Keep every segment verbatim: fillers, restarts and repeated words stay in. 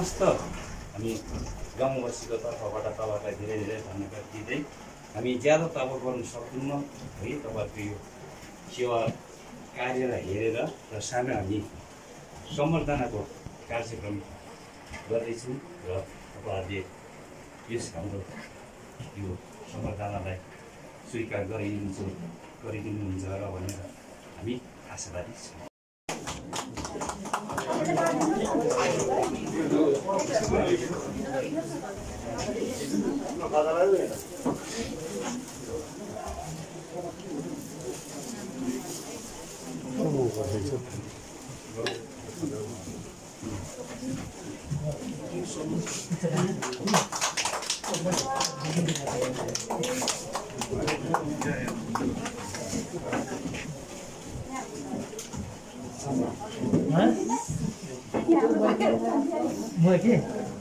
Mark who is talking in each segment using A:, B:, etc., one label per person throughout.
A: समस्त हामी गाउँवासीको तर्फबाट तपाईँलाई धेरै धेरै धन्यवाद दिँदै हामी ज्यादा त अब गर्न सक्दैनौँ है। तपाईँहरूको यो सेवा कार्यलाई हेरेर र सानो हामी सम्बर्धनाको कार्यक्रम गर्दैछौँ र तपाईँहरूले यस हाम्रो यो सम्बर्धनालाई स्वीकार गरिदिनुहुन्छ गरिदिनुहुन्छ र भनेर हामी आशावादी छौँ।
B: Moi ke?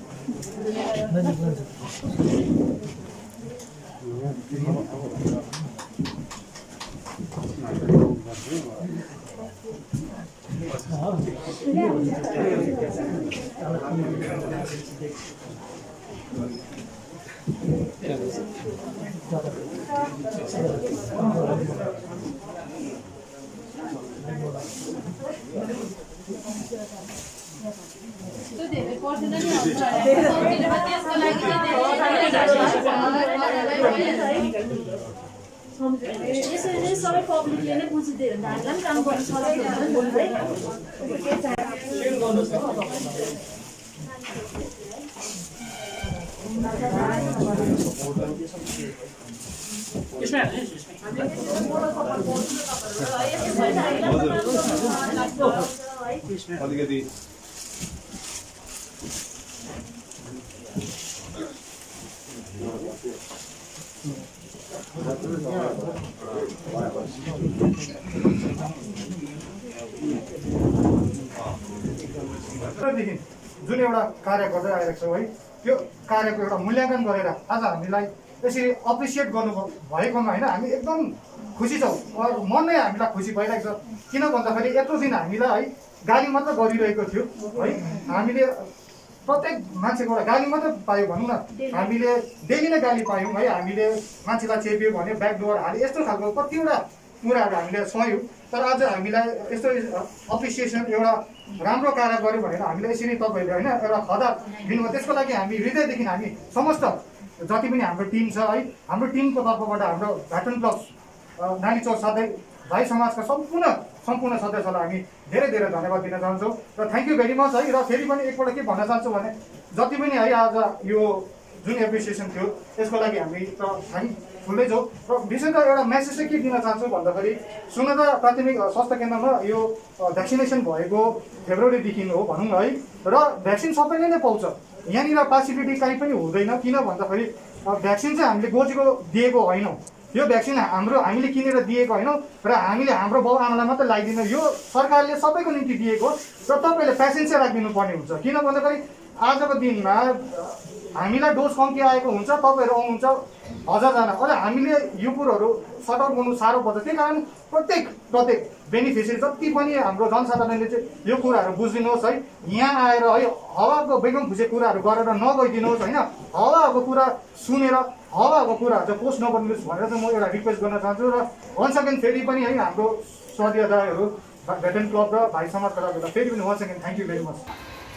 C: यसरी सबै पब्लिकले नै बुझिदियो भने हामीलाई पनि काम गर्न सजिलो हुन्छ है।
D: अलिकति
E: जुन एउटा कार्य गर्दै आइरहेको छौँ है, त्यो कार्यको एउटा मूल्याङ्कन गरेर आज हामीलाई यसरी एप्रिसिएट गर्नु भएकोमा होइन हामी एकदम खुसी छौँ। मन नै हामीलाई खुसी भइरहेको छ। किन भन्दाखेरि यत्रो दिन हामीलाई है गाली मात्र गरिरहेको थियो है। हामीले प्रत्येक मान्छेको एउटा गाली मात्र पायो भनौँ न, हामीले डेली नै गाली पायौँ है। हामीले मान्छेलाई चेप्यो भने ब्याकडोर हाल्यो, यस्तो खालको कतिवटा कुराहरू हामीले सहयौँ। तर आज हामीलाई यस्तो एप्रिसिएसन एउटा राम्रो कार्य गर्यो भनेर हामीले यसरी तपाईँहरूले होइन एउटा खदा दिनुभयो। त्यसको लागि हामी हृदयदेखि हामी समस्त जति पनि हाम्रो टिम छ है, हाम्रो टिमको तर्फबाट हाम्रो भेटरन क्लब नालीचौर साथै भाइ समाजका सम्पूर्ण सम्पूर्ण सदस्यलाई हामी धेरै धेरै धन्यवाद दिन चाहन्छौँ र थ्याङ्क यू भेरी मच है। र फेरि पनि एकपल्ट के भन्न चाहन्छु भने जति पनि है आज यो जुन एप्रिसिएसन थियो यसको लागि हामी त हामी फुल्दै छौँ। र विशेष एउटा मेसेज चाहिँ के दिन चाहन्छु भन्दाखेरि सुनदा प्राथमिक स्वास्थ्य केन्द्रमा यो भ्याक्सिनेसन भएको फेब्रुअरीदेखि हो भनौँ न है। र भ्याक्सिन सबैले नै पाउँछ, यहाँनिर पासिबिलिटी काहीँ पनि हुँदैन। किन भन्दाखेरि भ्याक्सिन चाहिँ हामीले गोजीको दिएको होइनौँ, यो भ्याक्सिन हाम्रो हामीले किनेर दिएको होइनौँ र हामीले हाम्रो बाउ आमालाई मात्रै लगाइदिनु, यो सरकारले सबैको निम्ति दिएको र तपाईँले पेसेन्स चाहिँ राखिदिनु पर्ने हुन्छ। किन भन्दाखेरि आजको दिनमा हामीलाई डोज कम्ती आएको हुन्छ, तपाईँहरू आउनुहुन्छ हजारजना, अझ हामीले यो कुरोहरू सर्ट आउट गर्नु साह्रो पर्छ। त्यही कारण प्रत्येक प्रत्येक बेनिफिसियरी जति पनि हाम्रो जनसाधारणले चाहिँ यो कुराहरू बुझिदिनुहोस् है। यहाँ आएर है हावाको बेगम खुसी कुराहरू गरेर नगइदिनुहोस् होइन, हावाको कुरा सुनेर हावाको कुराहरू चाहिँ पोस्ट नगरिदिनुहोस् भनेर चाहिँ म एउटा रिक्वेस्ट गर्न चाहन्छु। र वन्स अगेन फेरि पनि है हाम्रो स्वास्थ्य दाईहरू भेटरन क्लब र भाइ समाजका लागि फेरि पनि once again thank you very much.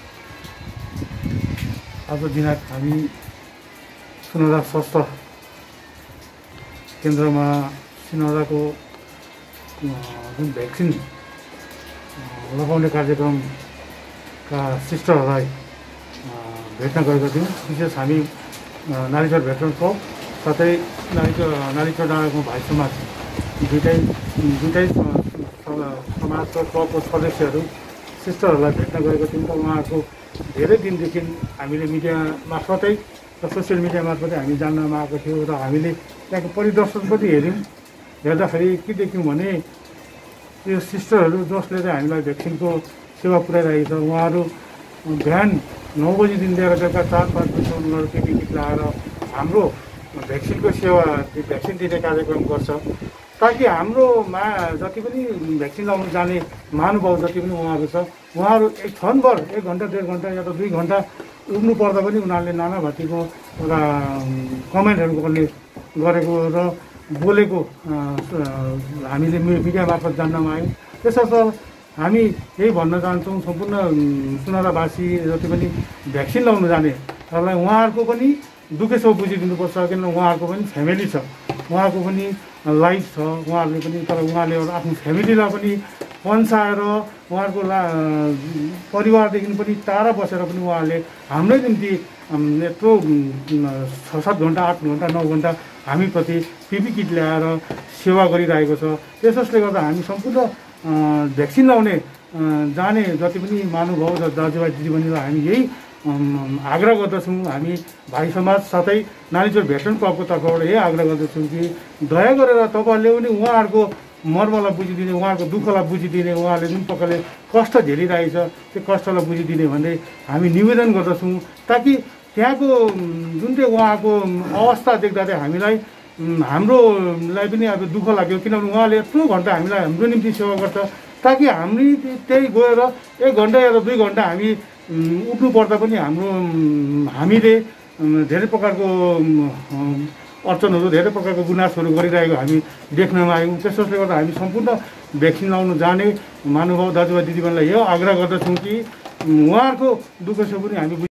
F: आज दिनाक हामी सुनौरा स्वास्थ्य केन्द्रमा सुनौराको जुन भ्याक्सिन लगाउने कार्यक्रमका सिस्टरहरूलाई भेट्न गएका थियौँ। विशेष हामी नालीचौर भेटरन क्लब साथै नालीचौर नालीचौर डाँडाको भाइ समाज दुइटै दुइटै समाजको क्लबको सदस्यहरू सिस्टरहरूलाई भेट्न गएका थियौँ। र उहाँहरूको धेरै दिनदेखि हामीले मिडिया मार्फतै र सोसियल मिडिया मार्फतै हामी जान्नमा आएको थियो र हामीले त्यहाँको परिदर्शन पनि हेऱ्यौँ। हेर्दाखेरि के देख्यौँ भने यो सिस्टरहरू जसले चाहिँ हामीलाई भ्याक्सिनको सेवा पुऱ्याइरहेको छ, उहाँहरू बिहान नौ बजीदेखि लिएर बेलुका चार पाँच बजीसम्म उनीहरू केटी किट लगाएर हाम्रो भ्याक्सिनको सेवा भ्याक्सिन दिने कार्यक्रम गर्छ, ताकि हाम्रोमा जति पनि भ्याक्सिन लगाउनु जाने महानुभाव जति पनि उहाँहरू छ, उहाँहरू एक क्षणभर एक घन्टा डेढ घन्टा या त दुई घन्टा उठ्नु पर्दा पनि उनीहरूले नाना भाँतीको एउटा कमेन्टहरू गर्ने गरेको र बोलेको हामीले मिडिया मार्फत जान्नमा आयौँ। त्यसर्थ हामी यही भन्न चाहन्छौँ सम्पूर्ण सुनारावासी जति पनि भ्याक्सिन लाउनु जानेहरूलाई उहाँहरूको पनि दुःखे सो बुझिदिनुपर्छ, किन उहाँहरूको पनि फ्यामिली छ, उहाँको पनि लाइफ छ, उहाँहरूले पनि तर उहाँले आफ्नो फ्यामिलीलाई पनि पन्साएर उहाँहरूको ला परिवारदेखि पनि टाढा बसेर पनि उहाँहरूले हाम्रै निम्ति यत्रो छ सात घन्टा आठ घन्टा नौ घन्टा हामीप्रति पिपी किट ल्याएर सेवा गरिरहेको छ। त्यसोसले गर्दा हामी सम्पूर्ण भ्याक्सिन लाउने जाने जति पनि महानुभाव र दाजुभाइ दिदीबहिनीलाई हामी यही आग्रह गर्दछौँ। हामी भाइ समाज साथै नानीचोर भेटरन क्लबको तर्फबाट यही आग्रह गर्दछौँ कि दया गरेर तपाईँहरूले पनि उहाँहरूको मर्मलाई बुझिदिने, उहाँहरूको दुःखलाई बुझिदिने, उहाँहरूले जुन प्रकारले कष्ट झेलिरहेछ त्यो कष्टलाई बुझिदिने भन्दै हामी निवेदन गर्दछौँ, ताकि त्यहाँको जुन चाहिँ उहाँको अवस्था देख्दा चाहिँ हामीलाई हाम्रोलाई पनि अब दुःख लाग्यो, किनभने उहाँले यत्रो घन्टा हामीलाई हाम्रो निम्ति सेवा गर्छ, ताकि हामी त्यही गएर एक घन्टा या दुई घन्टा हामी उठ्नु पर्दा पनि हाम्रो हामीले धेरै प्रकारको अडचनहरू धेरै प्रकारको गुनासोहरू गरिरहेको हामी देख्नमा आयौँ। त्यसोसले गर्दा हामी सम्पूर्ण भ्याक्सिन लाउनु जाने महानुभाव दाजुभाइ दिदीबहिनीलाई यो आग्रह गर्दछौँ कि उहाँहरूको दुःख सुख पनि हामी